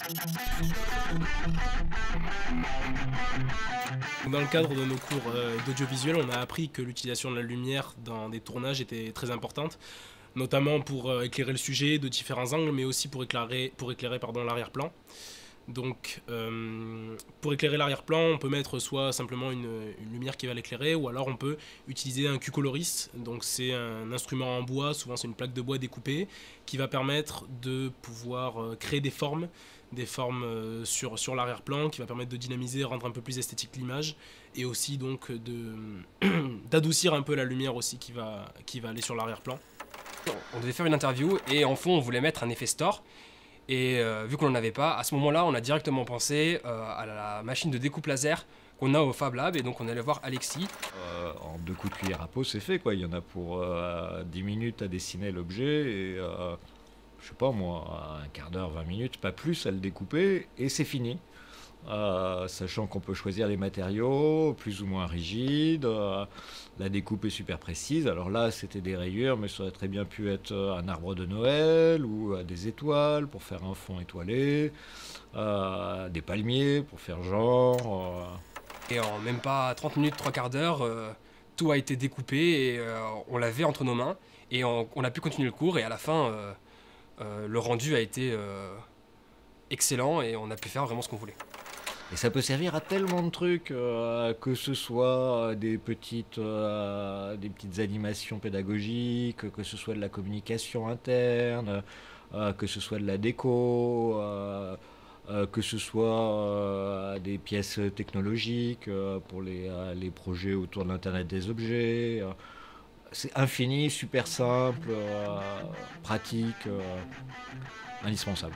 Dans le cadre de nos cours d'audiovisuel, on a appris que l'utilisation de la lumière dans des tournages était très importante, notamment pour éclairer le sujet de différents angles, mais aussi pour éclairer pardon, l'arrière-plan. Donc, pour éclairer l'arrière-plan, on peut mettre soit simplement une lumière qui va l'éclairer, ou alors on peut utiliser un Q-colorist. Donc, c'est un instrument en bois, souvent c'est une plaque de bois découpée, qui va permettre de pouvoir créer des formes sur l'arrière-plan, qui va permettre de dynamiser, rendre un peu plus esthétique l'image, et aussi donc d'adoucir un peu la lumière aussi qui va aller sur l'arrière-plan. On devait faire une interview et en fond on voulait mettre un effet store. Et vu qu'on n'en avait pas, à ce moment-là, on a directement pensé à la machine de découpe laser qu'on a au Fab Lab. Et donc on allait voir Alexis. En 2 coups de cuillère à peau, c'est fait, quoi. Il y en a pour 10 minutes à dessiner l'objet et je sais pas moi, un quart d'heure, 20 minutes, pas plus à le découper et c'est fini. Sachant qu'on peut choisir les matériaux plus ou moins rigides, la découpe est super précise. Alors là, c'était des rayures, mais ça aurait très bien pu être un arbre de Noël ou des étoiles pour faire un fond étoilé, des palmiers pour faire genre. Et en même pas 30 minutes, 3 quarts d'heure, tout a été découpé et on l'avait entre nos mains. Et on a pu continuer le cours et à la fin, le rendu a été excellent et on a pu faire vraiment ce qu'on voulait. Et ça peut servir à tellement de trucs, que ce soit des petites animations pédagogiques, que ce soit de la communication interne, que ce soit de la déco, que ce soit des pièces technologiques pour les projets autour de l'Internet des objets. C'est infini, super simple, pratique, indispensable.